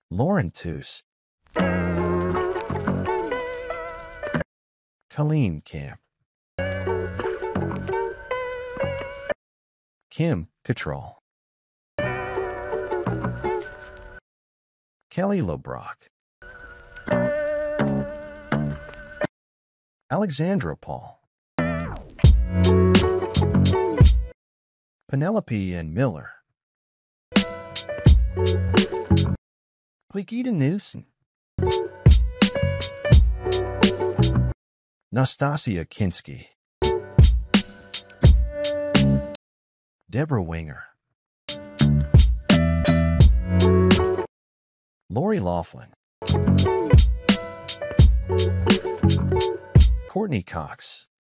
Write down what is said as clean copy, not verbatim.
Lauren Toos, Colleen Camp, Kim Cattrall, Kelly Lobrock, Alexandra Paul, Penelope and Miller, Brigida Nielsen, Nastasia Kinski, Deborah Winger, Lori Laughlin, Courtney Cox,